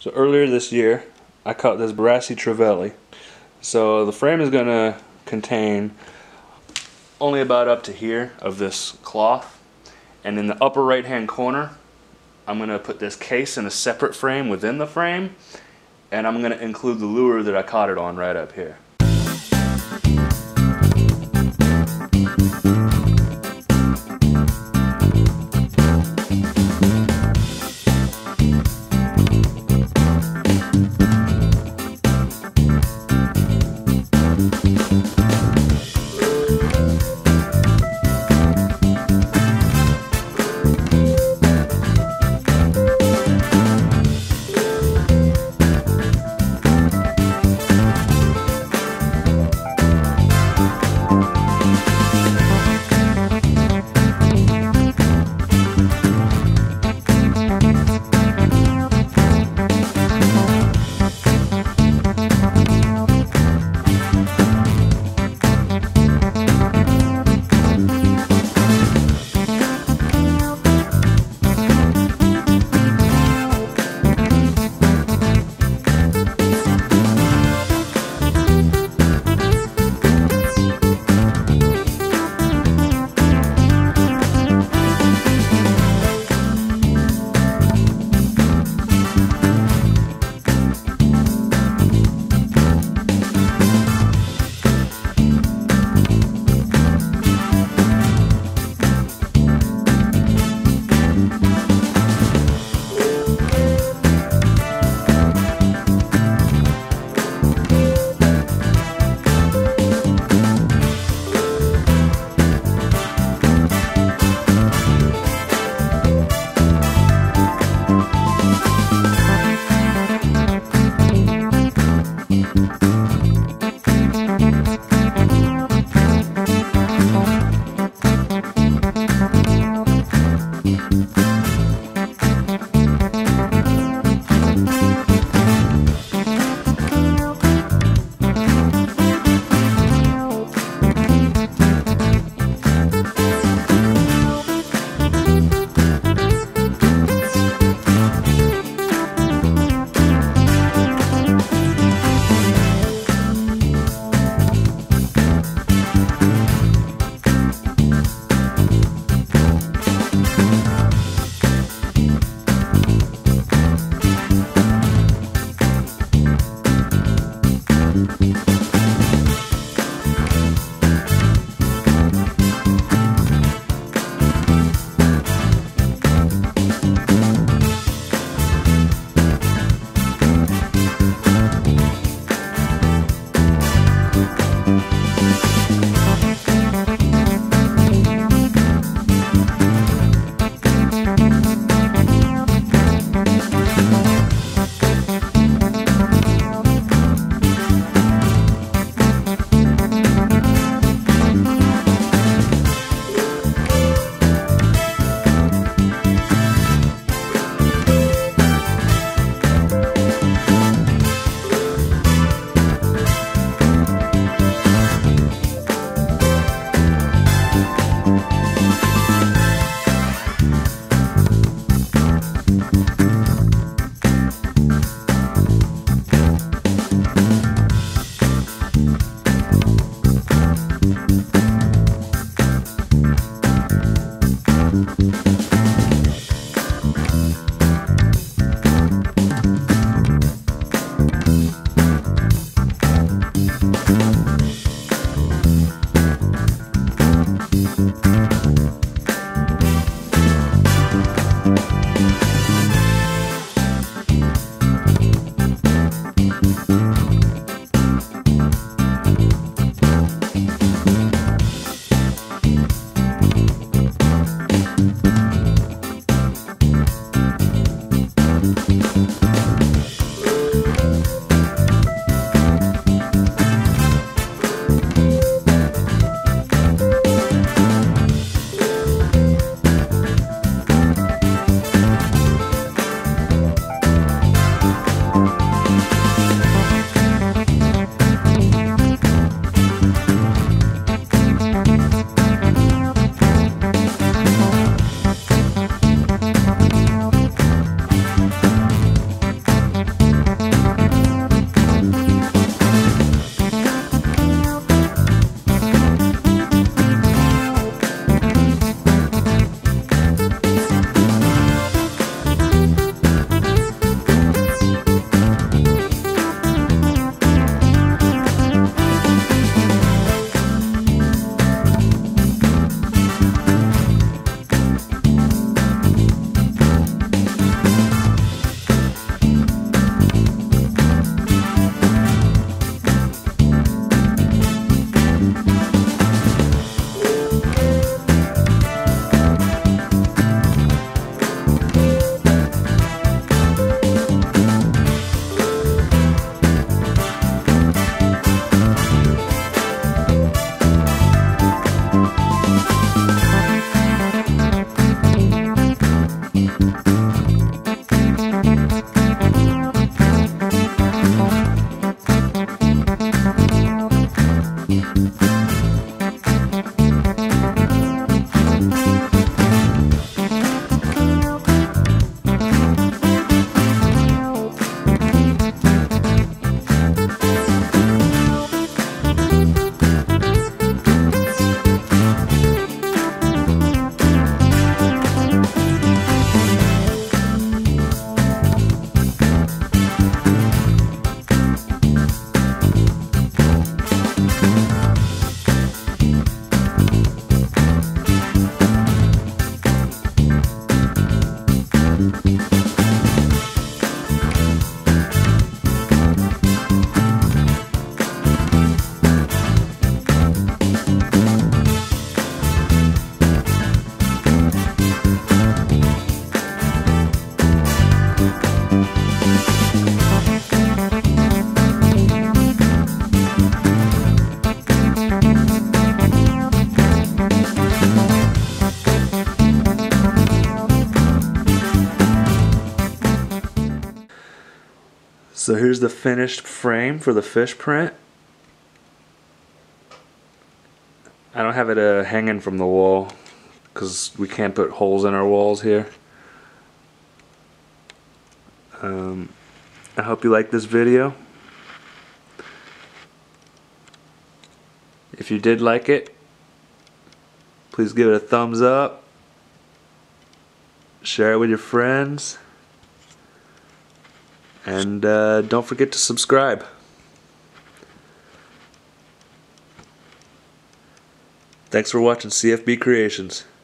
So earlier this year, I cut this brassy trevally. So the frame is going to contain only about up to here of this cloth, and in the upper right hand corner I'm going to put this case in a separate frame within the frame, and I'm going to include the lure that I caught it on right up here. So here's the finished frame for the fish print. I don't have it hanging from the wall because we can't put holes in our walls here. I hope you like this video. If you did like it, please give it a thumbs up, share it with your friends, and don't forget to subscribe. Thanks for watching CFB Creations.